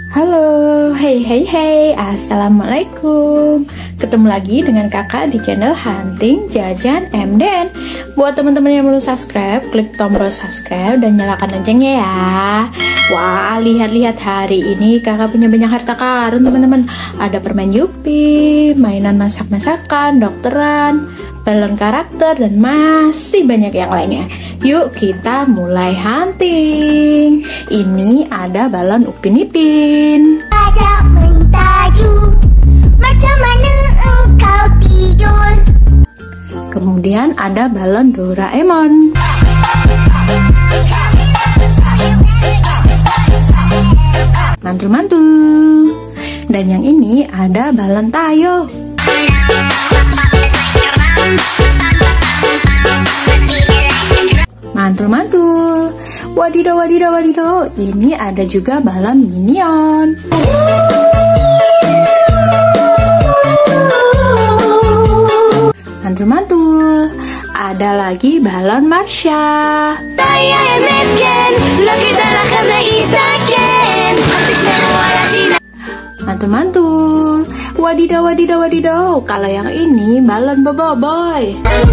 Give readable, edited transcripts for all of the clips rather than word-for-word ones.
Halo, hey, assalamualaikum. Ketemu lagi dengan kakak di channel Hunting Jajan MDN. Buat teman-teman yang belum subscribe, klik tombol subscribe dan nyalakan loncengnya ya. Wah, lihat-lihat hari ini kakak punya banyak harta karun teman-teman. Ada permen Yupi, mainan masak-masakan, dokteran, balon karakter, dan masih banyak yang lainnya. Yuk kita mulai hunting. Ini ada balon Upin Ipin. Ada mentaju, macam mana engkau tidur? Kemudian ada balon Doraemon. Mantul-mantul. Dan yang ini ada balon Tayo. Mantul-mantul. Wadidaw, wadidaw, wadidaw. Ini ada juga balon Minion. Mantul-mantul. Ada lagi balon Marsha. Mantul-mantul. Wadidaw, wadidaw, wadidaw. Kalau yang ini balon Boboiboy.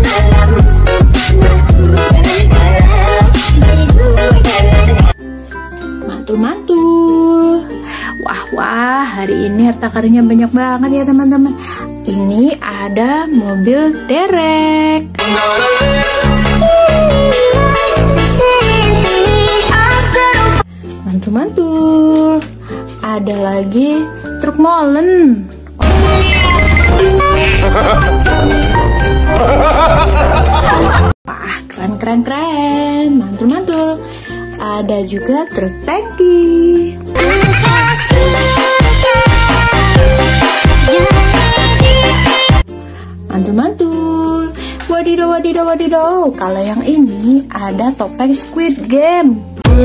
Mantul-mantul. Wah, hari ini harta karunnya banyak banget ya teman-teman. Ini ada mobil derek. Mantul-mantul. Ada lagi truk molen. Wah, keren. Mantul-mantul. Ada juga truk tangki. Mantul-mantul. Wadidaw, wadidaw, wadidaw. Kalau yang ini ada topeng Squid Game.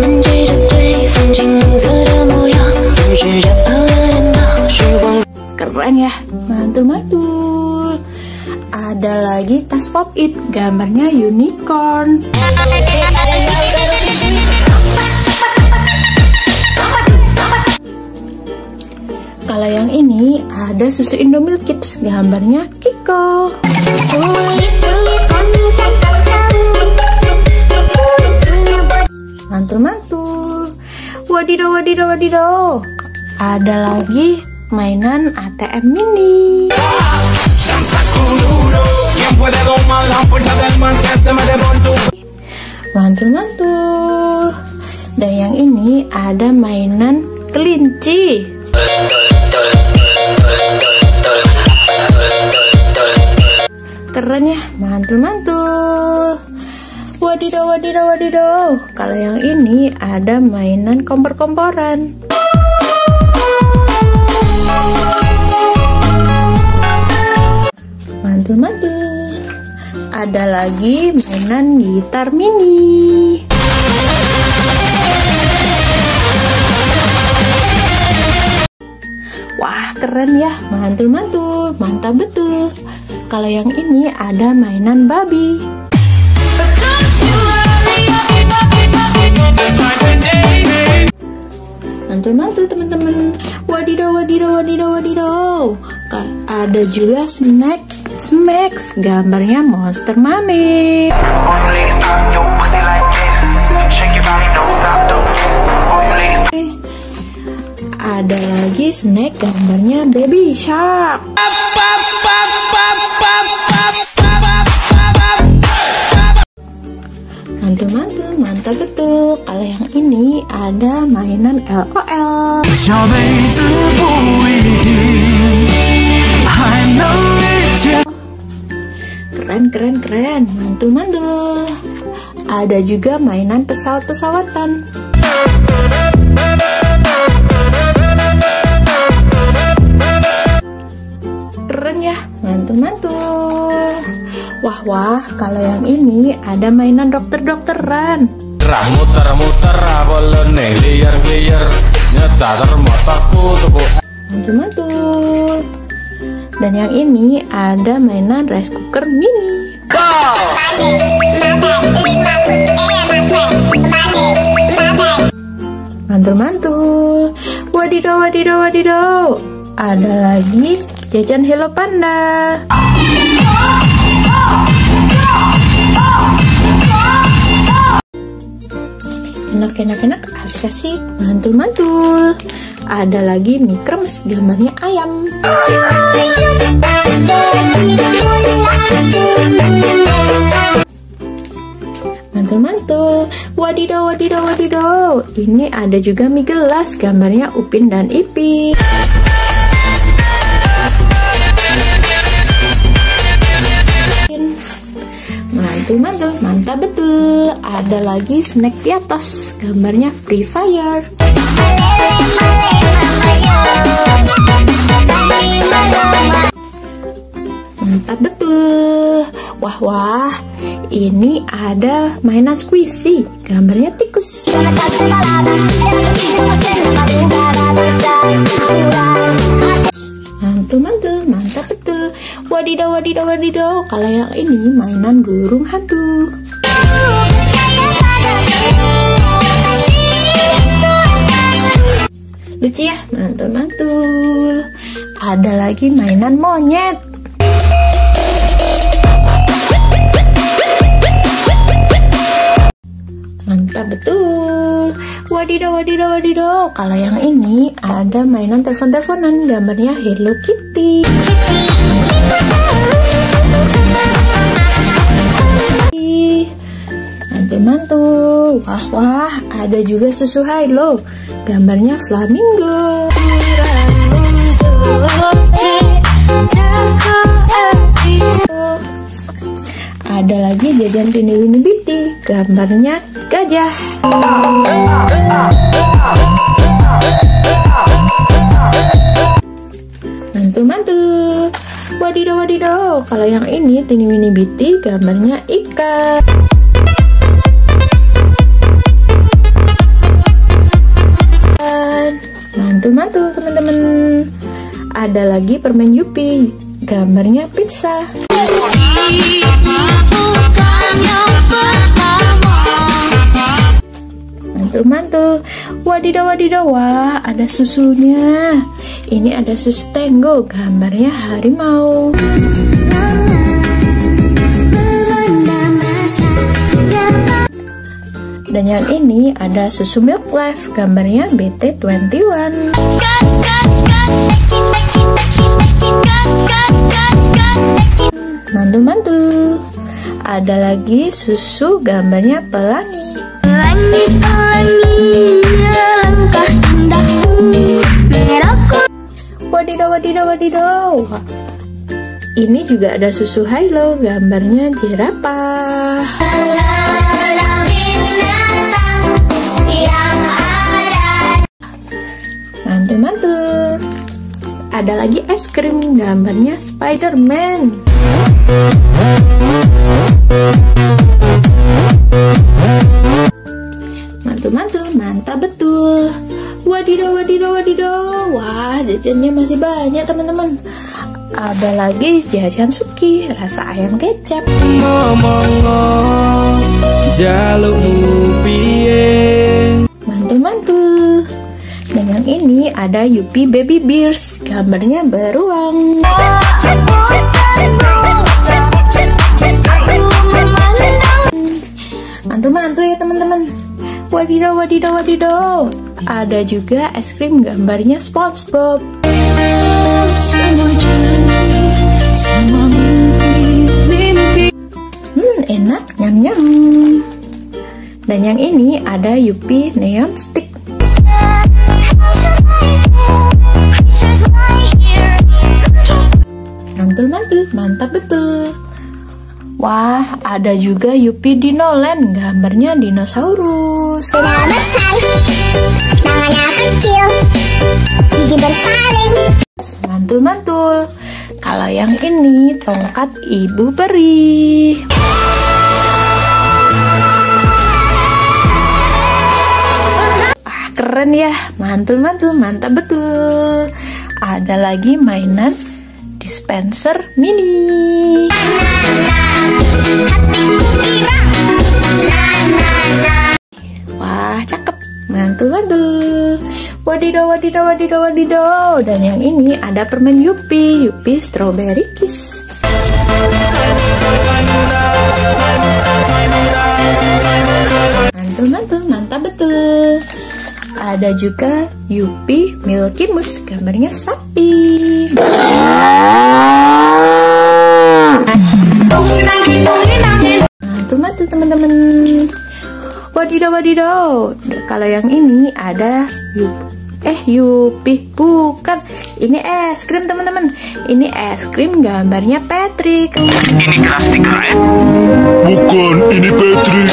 Keren ya, mantul-mantul. Ada lagi tas Pop It, gambarnya unicorn. Kalau yang ini ada susu Indomilk Kids, gambarnya Kiko. Mantul-mantul. Wadidaw, wadidaw, wadidaw. Ada lagi mainan ATM mini. Mantul-mantul. Dan yang ini ada mainan kelinci. Keren ya, mantul-mantul. Wadidaw, wadidaw, wadidaw. Kalau yang ini ada mainan kompor-komporan. Mantul-mantul. Ada lagi mainan gitar mini. Wah, keren ya, mantul-mantul, mantap betul. Kalau yang ini ada mainan babi. Mantul-mantul teman-teman. Wadidaw, wadidaw, wadidaw, wadidaw. Ada juga snack Smacks, gambarnya Monster Mami. Ada lagi snack gambarnya Baby Shark. Mantul-mantul, mantap betul. Kalau yang ini ada mainan LOL. Keren, mantul-mantul. Ada juga mainan pesawat-pesawatan. Keren ya, mantul-mantul. Wah, kalau yang ini ada mainan dokter-dokteran. Mantul-mantul. Dan yang ini ada mainan rice cooker mini. Mantul-mantul. Wadidaw, wadidaw, wadidaw. Ada lagi jajan Hello Panda. Enak, asik-asik, mantul-mantul. Ada lagi mie kremes, gambarnya ayam. Mantul-mantul. Wadidaw, wadidaw, wadidaw. Ini ada juga mie gelas, gambarnya Upin dan Ipin. Mantul-mantul, mantap betul. Ada lagi snack piatos, gambarnya Free Fire. Mantap betul. Wah, ini ada mainan squishy, gambarnya tikus. Mantul-mantul, mantap betul. Wadidaw, wadidaw, wadidaw. Kalau yang ini mainan burung hantu. Lucu ya, mantul-mantul. Ada lagi mainan monyet. Mantap betul. Wadidaw, wadidaw, wadidaw. Kalau yang ini ada mainan telepon-teleponan, gambarnya Hello Kitty. Mantul-mantul. Wah, ada juga susu Hilo, gambarnya flamingo. Ada lagi jajan Tiny Winnie Beauty, gambarnya gajah. Mantul-mantul. Wadidaw, wadidaw. Kalau yang ini Tiny Winnie Beauty, gambarnya ikan. Mantul-mantul teman-teman. Ada lagi permen Yupi, gambarnya pizza. Mantul-mantul. Wadidaw, wadidaw. Wah, ada susunya. Ini ada susu Tango, gambarnya harimau. Dan yang ini ada susu Milk Life, gambarnya BT21. Mantul-mantul. Ada lagi susu, gambarnya pelangi. Wadidaw, wadidaw, wadidaw. Ini juga ada susu Hilo, gambarnya jerapah. Mantul-mantul. Ada lagi es krim, gambarnya Spider-Man. Mantul-mantul, mantap betul. Wadidaw, wadidaw, wadidaw. Wah, jajannya masih banyak teman-teman. Ada lagi jajan Suki, rasa ayam kecap. Mantul-mantul. Dan yang ini ada Yupi Baby Bears, gambarnya beruang. Mantul-mantul ya teman-teman. Wadidaw, wadidaw, wadidaw. Ada juga es krim, gambarnya SpongeBob. Enak, nyam-nyam. Dan yang ini ada Yupi Neon Stick. Mantul-mantul, mantap betul. Wah, ada juga Yupi Dinoland, gambarnya dinosaurus. Tangannya kecil, gigi bertaring. Mantul-mantul. Kalau yang ini tongkat ibu peri. Keren ya, mantul-mantul, mantap betul. Ada lagi mainan dispenser mini. Wah, cakep, mantul. Wadidaw, wadidaw, wadidaw, wadidaw. Dan yang ini ada permen Yupi Strawberry Kiss. Mantul, mantap betul. Ada juga Yupi Milky Mousse, gambarnya sapi. Mantul teman-teman. Wadidaw, wadidaw. Kalau yang ini ada Yupi, bukan. Ini es krim teman-teman. Ini es krim gambarnya Patrick. Ini keras dikeren. Bukan, ini Patrick.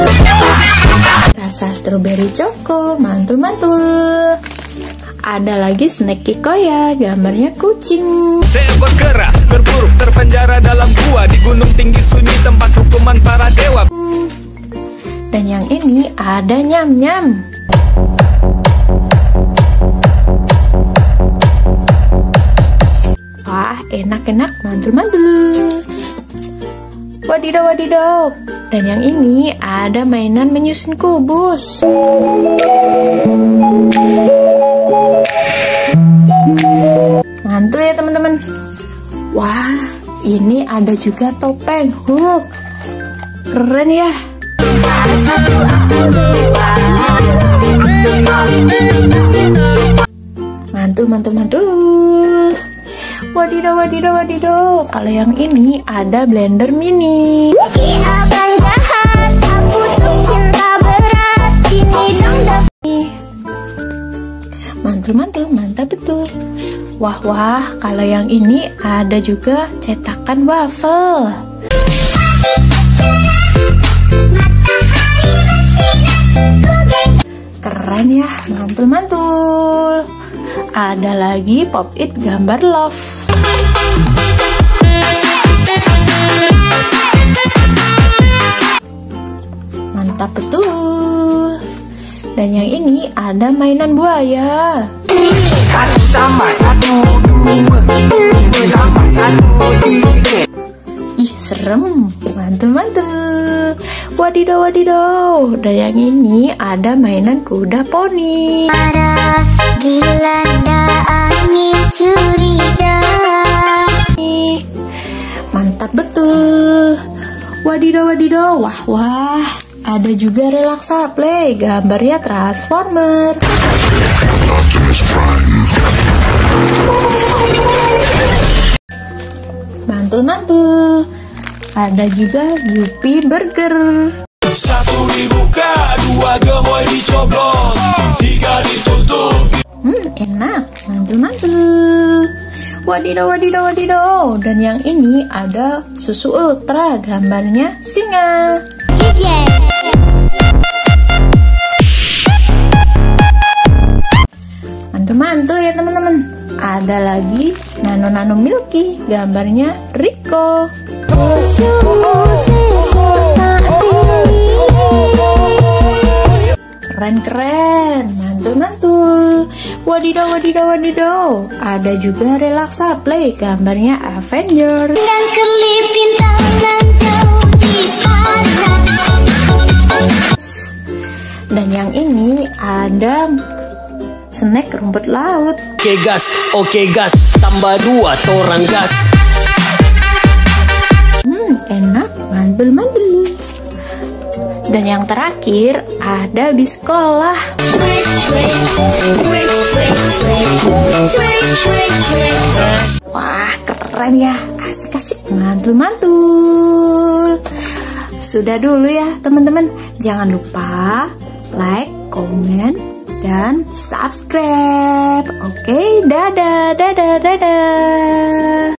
Rasa strawberry choco, mantul. Ada lagi snack Kikoya, gambarnya kucing. Saya bergerak, berburu, terpenjara dalam gua di gunung tinggi sunyi tempat hukuman para dewa. Dan yang ini ada nyam-nyam. Wah, enak-enak, mantul. Wadidaw, wadidaw. Dan yang ini ada mainan menyusun kubus. Mantul ya teman-teman. Wah, ini ada juga topeng Hulk. Keren ya. Mantul. Wadidaw, wadidaw, wadidaw. Kalau yang ini ada blender mini. Abang jahat, aku tuh cinta berat. Sini dong Mantul, mantap betul. Wah, kalau yang ini ada juga cetakan waffle. Keren ya, mantul. Ada lagi pop it gambar love. Mantap betul. Dan yang ini ada mainan buaya. 1 tambah 1, 2 tambah 1, 3. Ih, serem. Mantul. Wadidaw, wadidaw. Dan yang ini ada mainan kuda poni. dilanda angin curiga. Mantap betul. Wadidaw, wadidaw. Wah. Ada juga relaksa play, gambarnya Transformer. Mantul. Ada juga Yupi Burger. 1 dibuka, 2 gemoy dicoblos, 3 ditutup. Enak. Mantul. Wadidaw, wadidaw, wadidaw. Dan yang ini ada susu ultra, gambarnya singa. Mantul ya teman-teman. Ada lagi nano milky, gambarnya Rico. Keren, mantul. Wadidaw, wadidaw, wadidaw. Ada juga relaksa play, gambarnya Avengers. Dan kelip bintang jauh di sana. Dan yang ini ada snack rumput laut. Oke gas, tambah 2 torang gas. Enak, mantul. Dan yang terakhir ada biskolah. Wah, keren ya, asik, mantul. Sudah dulu ya teman-teman. Jangan lupa like, komen, dan subscribe. Oke, dadah.